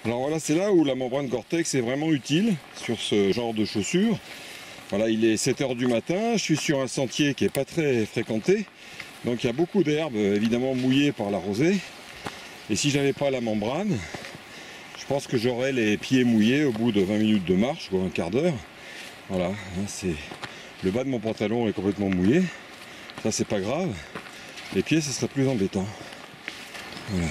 Alors voilà, c'est là où la membrane Gore-Tex est vraiment utile sur ce genre de chaussures. Voilà, il est 7 h du matin, je suis sur un sentier qui n'est pas très fréquenté, donc il y a beaucoup d'herbes évidemment mouillées par la rosée. Et si j'avais pas la membrane, je pense que j'aurais les pieds mouillés au bout de 20 minutes de marche ou un quart d'heure. Voilà, c'est le bas de mon pantalon est complètement mouillé. Ça c'est pas grave. Les pieds, ce serait plus embêtant. Voilà.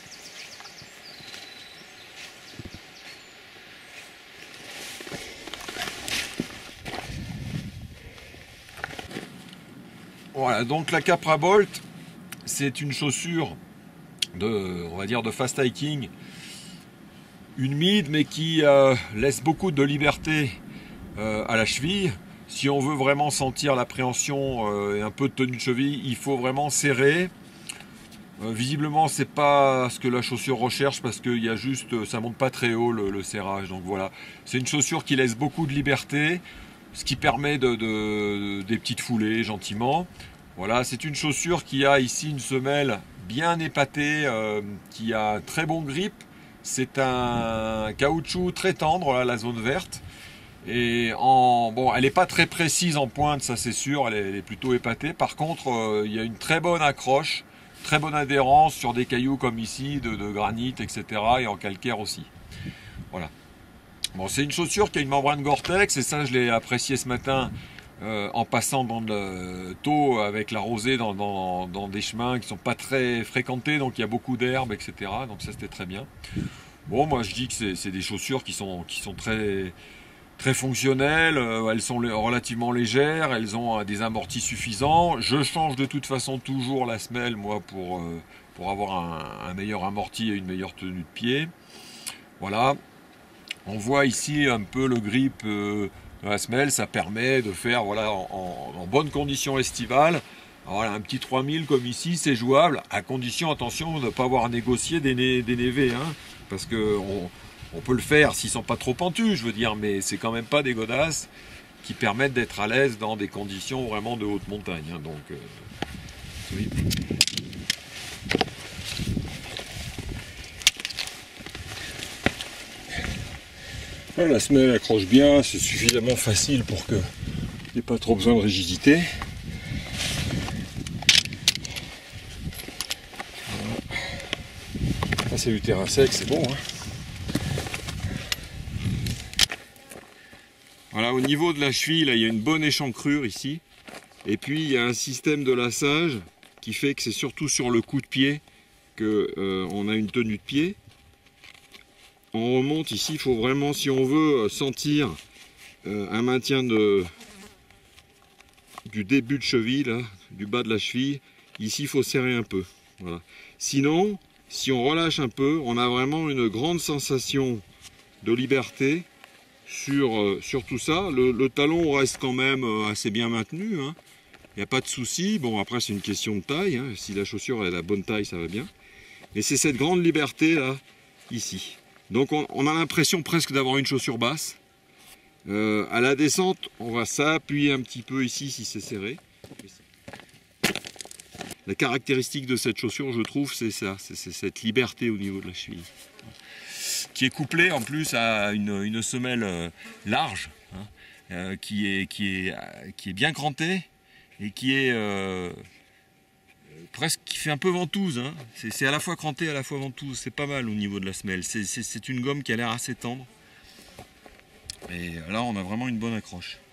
Voilà, donc la Capra Bolt, c'est une chaussure on va dire de fast hiking, une mid, mais qui laisse beaucoup de liberté à la cheville. Si on veut vraiment sentir l'appréhension et un peu de tenue de cheville, il faut vraiment serrer. Visiblement, c'est pas ce que la chaussure recherche parce qu'il y a juste, ça monte pas très haut le serrage. Donc voilà, c'est une chaussure qui laisse beaucoup de liberté, ce qui permet des petites foulées gentiment. Voilà, c'est une chaussure qui a ici une semelle bien épatée, qui a un très bon grip. C'est un caoutchouc très tendre, là, la zone verte. Et bon, elle n'est pas très précise en pointe, ça c'est sûr, elle est plutôt épatée. Par contre, il y a une très bonne accroche, très bonne adhérence sur des cailloux comme ici, de granit, etc. et en calcaire aussi. Voilà. Bon, c'est une chaussure qui a une membrane Gore-Tex, et ça je l'ai apprécié ce matin en passant dans le tôt avec la rosée dans des chemins qui sont pas très fréquentés, donc il y a beaucoup d'herbes, etc. Donc ça c'était très bien. Bon, moi je dis que c'est des chaussures qui sont très fonctionnelles, elles sont relativement légères, elles ont des amortis suffisants. Je change de toute façon toujours la semelle, moi, pour avoir un meilleur amorti et une meilleure tenue de pied. Voilà. On voit ici un peu le grip de la semelle, ça permet de faire voilà, en bonnes conditions estivales. Alors, un petit 3000 comme ici, c'est jouable, à condition, attention, de ne pas avoir à négocier des névés, hein, parce que on peut le faire s'ils ne sont pas trop pentus, je veux dire, mais c'est quand même pas des godasses qui permettent d'être à l'aise dans des conditions vraiment de haute montagne. Hein, donc, oui. Voilà, la semelle accroche bien, c'est suffisamment facile pour qu'il n'y ait pas trop besoin de rigidité. Là, c'est du terrain sec, c'est bon. Hein. Voilà, au niveau de la cheville, là, il y a une bonne échancrure ici. Et puis, il y a un système de lassage qui fait que c'est surtout sur le coup de pied qu'on a une tenue de pied. On remonte ici, il faut vraiment, si on veut sentir un maintien du début de cheville, là, du bas de la cheville, ici, il faut serrer un peu. Voilà. Sinon, si on relâche un peu, on a vraiment une grande sensation de liberté sur tout ça. Le talon reste quand même assez bien maintenu, hein. Il n'y a pas de souci. Bon, après, c'est une question de taille, hein. Si la chaussure est la bonne taille, ça va bien. Mais c'est cette grande liberté là, ici. Donc on a l'impression presque d'avoir une chaussure basse. À la descente, on va s'appuyer un petit peu ici si c'est serré. La caractéristique de cette chaussure, je trouve, c'est ça, c'est cette liberté au niveau de la cheville, qui est couplée en plus à une semelle large, hein, qui est bien crantée et qui est presque, qui fait un peu ventouse, hein. C'est à la fois cranté, à la fois ventouse, c'est pas mal au niveau de la semelle. C'est une gomme qui a l'air assez tendre. Et là, on a vraiment une bonne accroche.